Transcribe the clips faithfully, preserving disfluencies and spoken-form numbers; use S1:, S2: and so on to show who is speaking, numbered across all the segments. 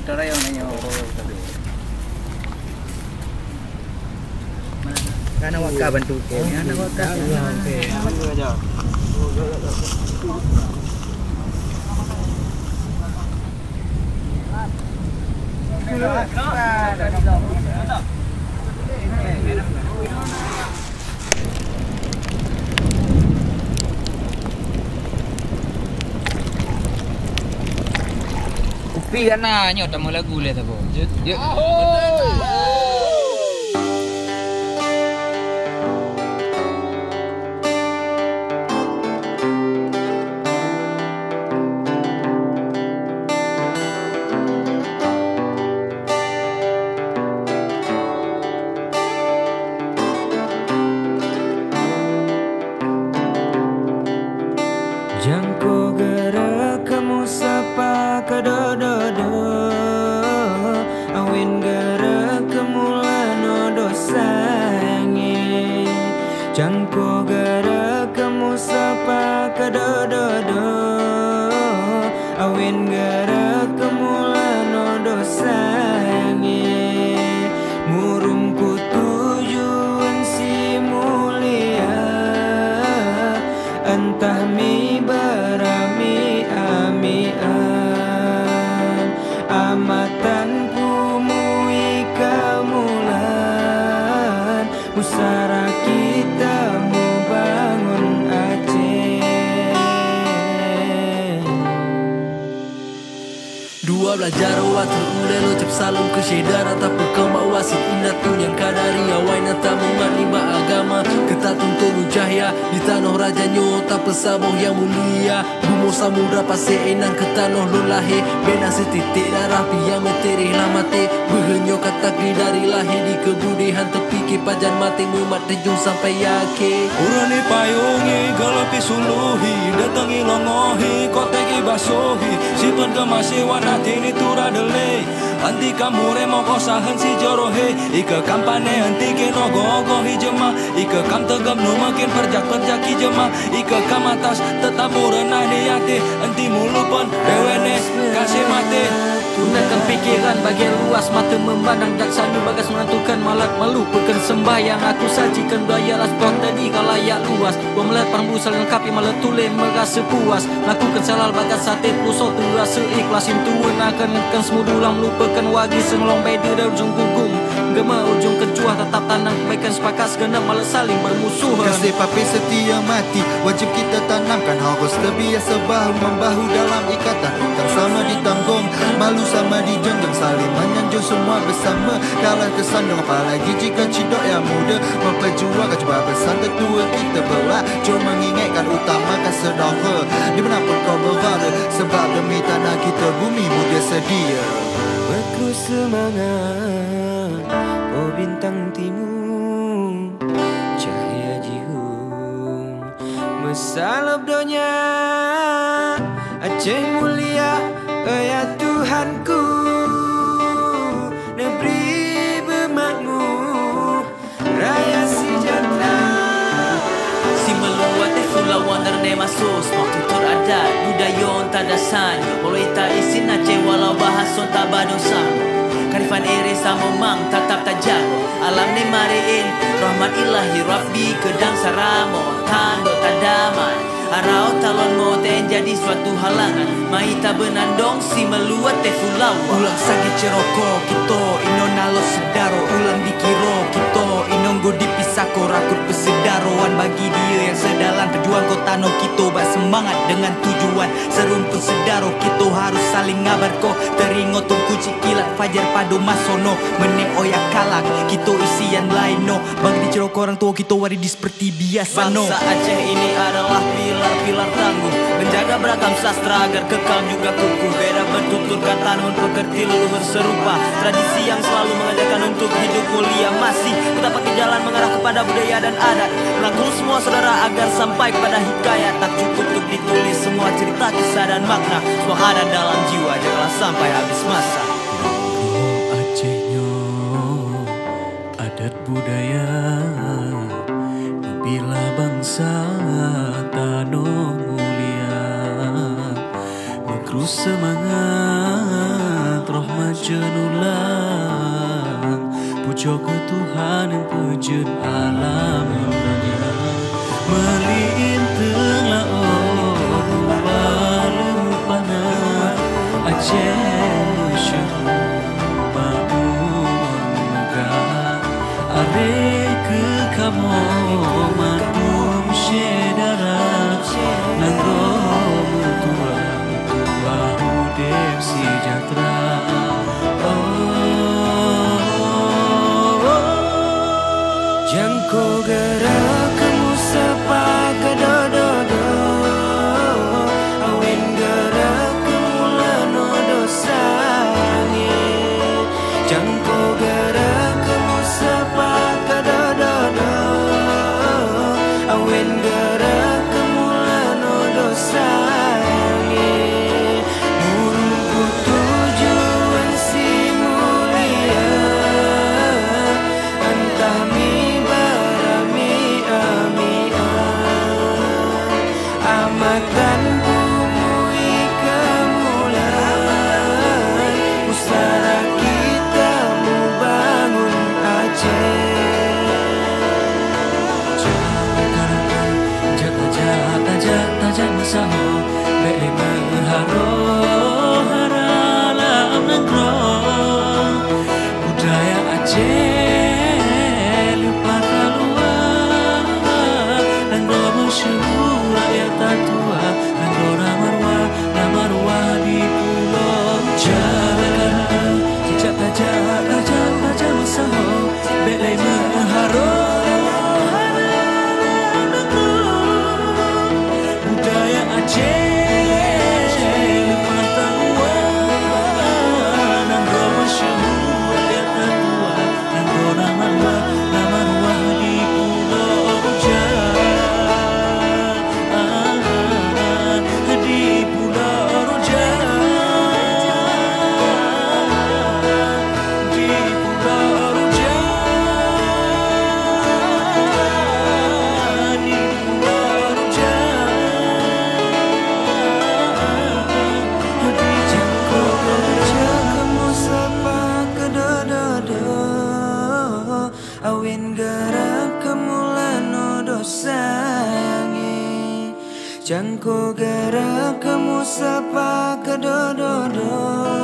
S1: Torayong ninyo.
S2: Kana wag ka bantu ke. Kana wag ka.
S3: Upi kan na nyot tamu lagu le tako. Yuk.
S4: Jangko gerak kamu sapa kadododo Awin gerak kemulano dosange Jangko gerak kamu sapa kadododo Awin gerak kemulano dosange Murungku tujuan si mulia Entah mi berami amian Amatanku mui kamulan Musara kita mu bangun Aceh
S5: Dua belajar waktu udah lo cep salam ke syedara tak pekau bawa si indah tu yang kadari awai nata menganiba agama kita tuntun ujahya di tanah raja nyota pesaboh yang mulia bumi samudra pasti enang ke tanah lulahe bena setitik darah yang meterih lamate behenyo kata dari lahir di kebudihan tepi ke pajan mati mumat terjun sampai yake
S4: Urani payungi galapi suluhi datangi longohi kotegi basohi sipan kemasi warna tini tura dele anti kamu remo kosahan si jorohe ika kampane anti keno gogo hijema ika kam tegam no makin perjak perjak hijema ika kam atas tetap murena niate anti mulupan rewene kasih mate
S5: Gunakan pikiran bagian luas mata memandang jaksana bagas menentukan malat melupakan sembahyang aku sajikan bayalah sport tadi kalayak luas gua melihat parang busal lengkapi malah tulen merasa puas lakukan salal bagas sate pusat terasa ikhlasin tuan akan akan semudulang melupakan wagi senglong beda dan ujung gugum gema ujung kecuah tetap tanam kebaikan sepakat segenap malah saling bermusuhan
S6: kasih papi setia mati wajib kita tanamkan harus terbiasa bahu membahu dalam ikatan hutang sama ditanggung malu sama dijunjung saling menyanjung semua bersama kalah kesandung apalagi jika cidok yang muda memperjuangkan coba bersama tetua kita belah jom mengingatkan utamakan sedara dimanapun kau berada sebab demi tanah kita bumi muda sedia
S4: Aku semangat oh bintang timur cahaya jihun mesalap donya Aceh mulia ya Tuhanku negeri bermakmur raya sejahtera
S5: si meluat te fulauan derne masos waktu tur adat budaya tak dasan boleh tak isin Aceh walau bahason tak badosan karifan ere sama mang tatap tajak alam ni mariin rahmat ilahi rabbi kedang saramo tando tadaman Arau talon mo ten jadi suatu halangan Maita benandong si meluat te fulau
S4: Ulang sakit ceroko kita ino nalo sedaro Ulang dikiro kita ino go dipisako rakut pesedaroan Bagi dia yang sedalan perjuang kota no kita Bak semangat dengan tujuan Serumpun sedaro kita harus saling ngabar ko Teringo tungku cikilat fajar padu masono Menek oyak kalak kita isian lain no Bagi di ceroko orang tua kita wadi seperti biasa no
S5: Bangsa Aceh ini adalah pilar-pilar tangguh menjaga beragam sastra agar kekal juga kukuh beda bertutur kata namun pekerti leluhur serupa tradisi yang selalu mengajarkan untuk hidup mulia masih tetap pakai jalan mengarah kepada budaya dan adat merangkul semua saudara agar sampai kepada hikayat tak cukup untuk ditulis semua cerita kisah dan makna semua ada dalam jiwa janganlah sampai habis masa
S4: Acehnya adat budaya bila bangsa tanah mulia Negeri semangat
S5: rahmat jenulang pujo ke Tuhan yang pujud alam dunia melintang laut balem panah Aceh syukur bahu megah are ke kamu matum syedara nanggo mutua bahu dep sejahtera
S1: Jangko gerak kamu sapa ke dodo awin gerak kamu lano dosange Jangko gerak kamu sapa ke dodo awin gerak kamu lano dosange murungku tujuan si mulia entah mi amatan bumi kemuliaan pusara kita mu bangun Aceh
S5: jaga jaga jaga jaga saho beli mengharo haralam negro budaya Aceh lupa keluar negro masyhur rakyat tatua negro namarwa namarwa di pulau Jawa jaga jaga jaga jaga saho beli mengharo
S1: awin gerak kemulano dosange Jangko gerak kamu sapa ke dodo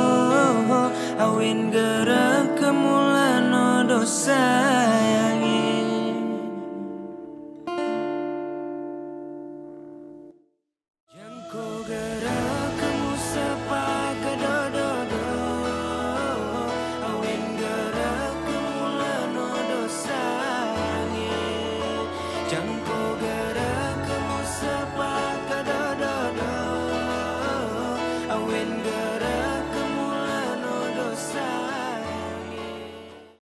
S1: awin gerak kemulano dosange Jangko gerak